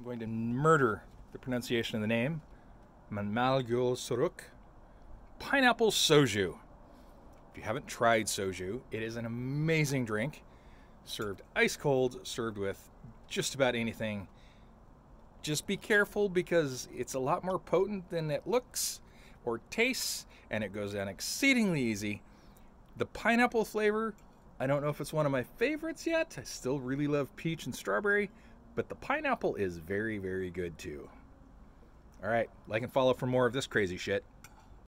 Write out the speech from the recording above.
I'm going to murder the pronunciation of the name. Guel Soo Rok. Pineapple Soju. If you haven't tried Soju, it is an amazing drink. Served ice cold, served with just about anything. Just be careful because it's a lot more potent than it looks or tastes, and it goes down exceedingly easy. The pineapple flavor, I don't know if it's one of my favorites yet. I still really love peach and strawberry, but the pineapple is very, very good too. All right, like and follow for more of this crazy shit.